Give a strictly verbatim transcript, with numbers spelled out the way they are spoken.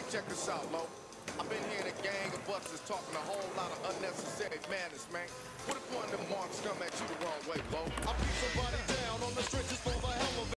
check this out, Lo. I've been hearing a gang of busters talking a whole lot of unnecessary madness, man. What if one of them marks come at you the wrong way, Lo? I beat somebody down on the street just for the hell of it.